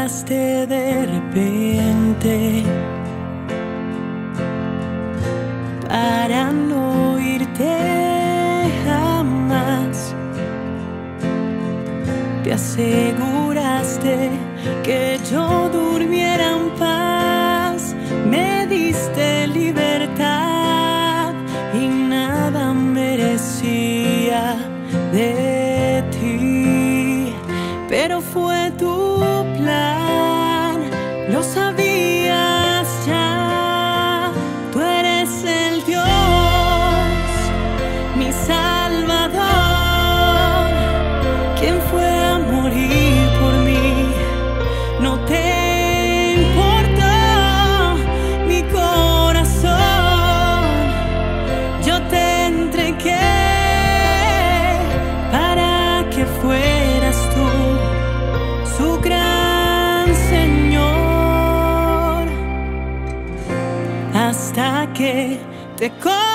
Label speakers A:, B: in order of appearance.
A: llegaste de repente para no irte jamás. Te aseguraste que yo durmiera en paz. Me diste libertad y nada merecía de ti, pero fue tu plan, lo sabías ya. Tú eres el Dios, mi Salvador, quien fue a morir por mí. No te importó mi corazón, yo te entregué para que fueras tú su gran Señor, hasta que te